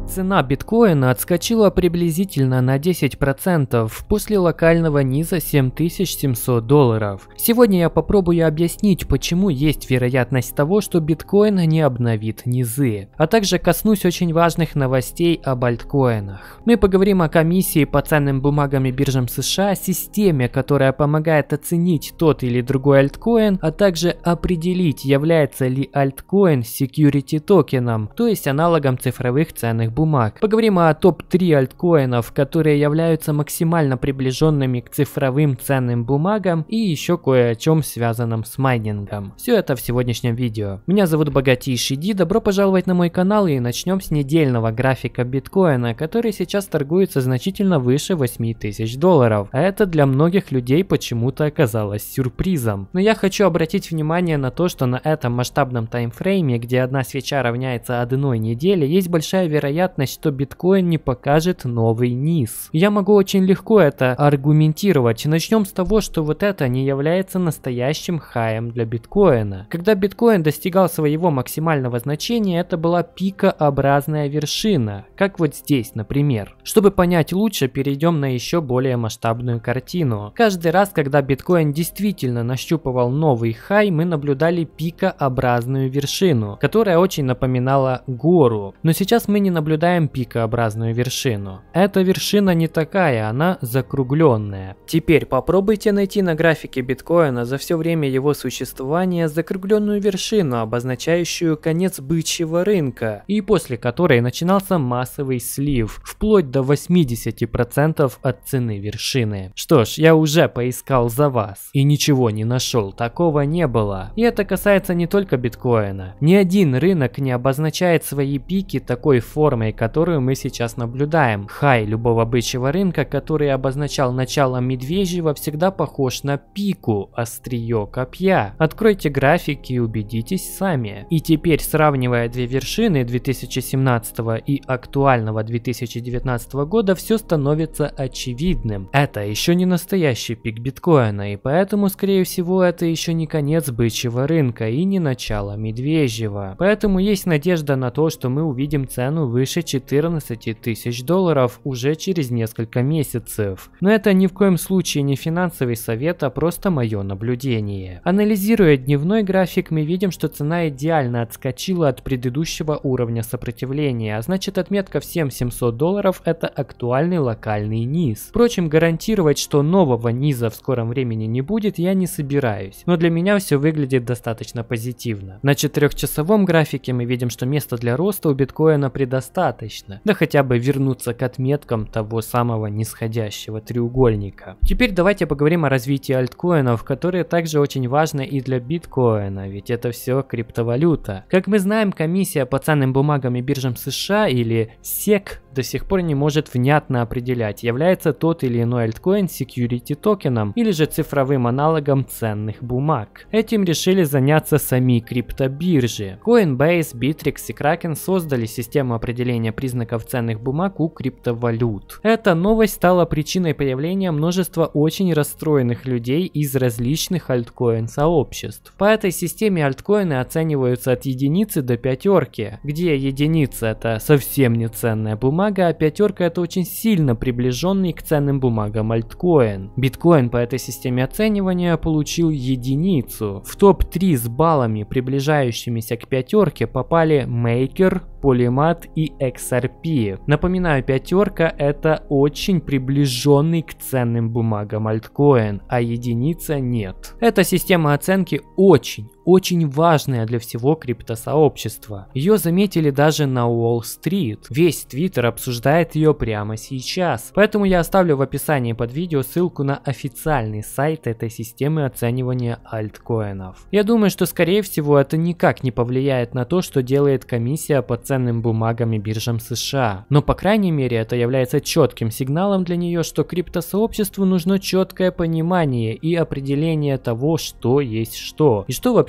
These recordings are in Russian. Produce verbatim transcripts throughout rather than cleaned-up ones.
Цена биткоина отскочила приблизительно на десять процентов после локального низа семь тысяч семьсот долларов. Сегодня я попробую объяснить, почему есть вероятность того, что биткоин не обновит низы, а также коснусь очень важных новостей об альткоинах. Мы поговорим о комиссии по ценным бумагам и биржам США, системе, которая помогает оценить тот или другой альткоин, а также определить, является ли альткоин security токеном, то есть аналогом цифровых ценных бумаг. Бумаг. Поговорим о топ три альткоинов, которые являются максимально приближенными к цифровым ценным бумагам, и еще кое о чем связанном с майнингом. Все это в сегодняшнем видео. Меня зовут Богатейший Ди, добро пожаловать на мой канал, и начнем с недельного графика биткоина, который сейчас торгуется значительно выше восьми тысяч долларов. А это для многих людей почему-то оказалось сюрпризом. Но я хочу обратить внимание на то, что на этом масштабном таймфрейме, где одна свеча равняется одной неделе, есть большая вероятность, что биткоин не покажет новый низ. Я могу очень легко это аргументировать. Начнем с того, что вот это не является настоящим хаем для биткоина. Когда биткоин достигал своего максимального значения, это была пикообразная вершина, как вот здесь, например. Чтобы понять лучше, перейдем на еще более масштабную картину. Каждый раз, когда биткоин действительно нащупывал новый хай, мы наблюдали пикообразную вершину, которая очень напоминала гору. Но сейчас мы не наблюдаем пикообразную вершину. Эта вершина не такая, она закругленная. Теперь попробуйте найти на графике биткоина за все время его существования закругленную вершину, обозначающую конец бычьего рынка, и после которой начинался массовый слив, вплоть до восьмидесяти процентов от цены вершины. Что ж, я уже поискал за вас и ничего не нашел, такого не было. И это касается не только биткоина. Ни один рынок не обозначает свои пики такой формой, которую мы сейчас наблюдаем. Хай любого бычьего рынка, который обозначал начало медвежьего, всегда похож на пику, острие копья. Откройте графики и убедитесь сами. И теперь, сравнивая две вершины две тысячи семнадцатого и актуального две тысячи девятнадцатого года, все становится очевидным. Это еще не настоящий пик биткоина, и поэтому, скорее всего, это еще не конец бычьего рынка и не начало медвежьего. Поэтому есть надежда на то, что мы увидим цену выше четырнадцати тысяч долларов уже через несколько месяцев. Но это ни в коем случае не финансовый совет, а просто мое наблюдение. Анализируя дневной график, мы видим, что цена идеально отскочила от предыдущего уровня сопротивления, а значит отметка в семь тысяч семьсот долларов это актуальный локальный низ. Впрочем, гарантировать, что нового низа в скором времени не будет, я не собираюсь, но для меня все выглядит достаточно позитивно. На четырехчасовом графике мы видим, что места для роста у биткоина предостаточно, да хотя бы вернуться к отметкам того самого нисходящего треугольника. Теперь давайте поговорим о развитии альткоинов, которые также очень важны и для биткоина, ведь это все криптовалюта. Как мы знаем, комиссия по ценным бумагам и биржам США, или сек, до сих пор не может внятно определять, является тот или иной альткоин security токеном или же цифровым аналогом ценных бумаг. Этим решили заняться сами криптобиржи. Coinbase, Bittrex и Kraken создали систему определения признаков ценных бумаг у криптовалют. Эта новость стала причиной появления множества очень расстроенных людей из различных альткоин-сообществ. По этой системе альткоины оцениваются от единицы до пятерки, где единица это совсем не ценная бумага, а пятерка это очень сильно приближенный к ценным бумагам альткоин. Биткоин по этой системе оценивания получил единицу. В топ три с баллами, приближающимися к пятерке, попали Maker, Polymath и икс ар пи. Напоминаю, пятерка это очень приближенный к ценным бумагам альткоин, а единица нет. Эта система оценки очень, очень важная для всего криптосообщества. Ее заметили даже на Уолл-стрит. Весь Твиттер обсуждает ее прямо сейчас. Поэтому я оставлю в описании под видео ссылку на официальный сайт этой системы оценивания альткоинов. Я думаю, что скорее всего это никак не повлияет на то, что делает комиссия по ценным бумагам и биржам США. Но по крайней мере это является четким сигналом для нее, что криптосообществу нужно четкое понимание и определение того, что есть что, и что вообще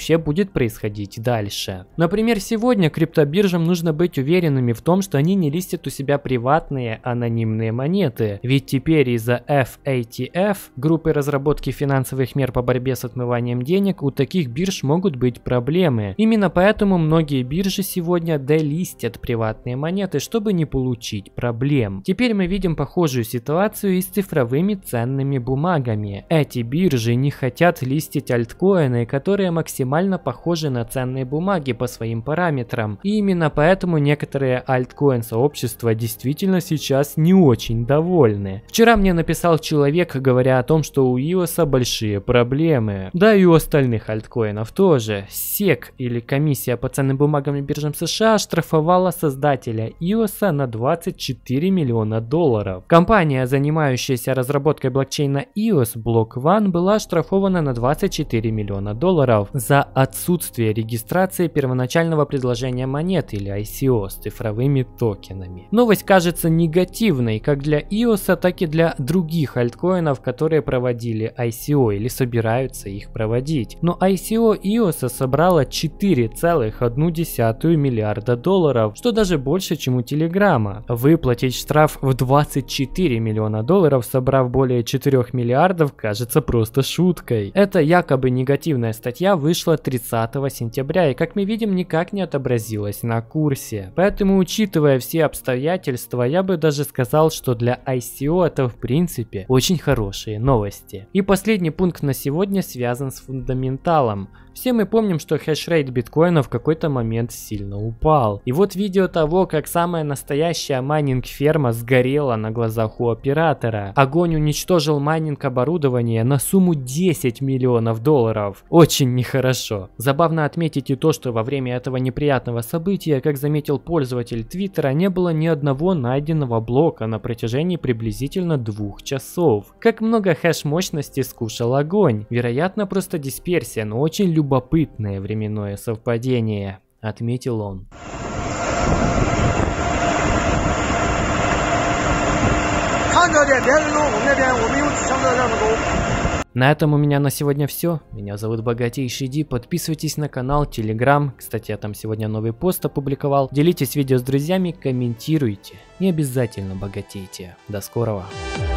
вообще будет происходить дальше. Например, сегодня криптобиржам нужно быть уверенными в том, что они не листят у себя приватные анонимные монеты, ведь теперь из-за эф эй ти эф, группы разработки финансовых мер по борьбе с отмыванием денег, у таких бирж могут быть проблемы. Именно поэтому многие биржи сегодня делистят приватные монеты, чтобы не получить проблем. Теперь мы видим похожую ситуацию и с цифровыми ценными бумагами. Эти биржи не хотят листить альткоины, которые максимально похожи на ценные бумаги по своим параметрам. И именно поэтому некоторые альткоин-сообщества действительно сейчас не очень довольны. Вчера мне написал человек, говоря о том, что у и о эс большие проблемы. Да и у остальных альткоинов тоже. сек, или комиссия по ценным бумагам и биржам США, штрафовала создателя и о эс на двадцать четыре миллиона долларов. Компания, занимающаяся разработкой блокчейна и о эс, Block One, была оштрафована на двадцать четыре миллиона долларов за отсутствие регистрации первоначального предложения монет или ай си о с цифровыми токенами. Новость кажется негативной как для и о эс, так и для других альткоинов, которые проводили ай си о или собираются их проводить. Но ай си о и о эс собрала четыре целых одну десятую миллиарда долларов, что даже больше, чем у Телеграма. Выплатить штраф в двадцать четыре миллиона долларов, собрав более четырёх миллиардов, кажется просто шуткой. Эта якобы негативная статья вышла тридцатого сентября и, как мы видим, никак не отобразилась на курсе. Поэтому, учитывая все обстоятельства, я бы даже сказал, что для ай си о это в принципе очень хорошие новости. И последний пункт на сегодня связан с фундаменталом. Все мы помним, что хешрейт биткоина в какой-то момент сильно упал. И вот видео того, как самая настоящая майнинг-ферма сгорела на глазах у оператора. Огонь уничтожил майнинг-оборудование на сумму десять миллионов долларов. Очень нехорошо. Забавно отметить и то, что во время этого неприятного события, как заметил пользователь Твиттера, не было ни одного найденного блока на протяжении приблизительно двух часов. Как много хэш-мощности скушал огонь. Вероятно, просто дисперсия, но очень любопытно. Любопытное временное совпадение, отметил он. На этом у меня на сегодня все. Меня зовут Богатейший Ди. Подписывайтесь на канал, Telegram. Кстати, я там сегодня новый пост опубликовал. Делитесь видео с друзьями, комментируйте. Не обязательно богатейте. До скорого.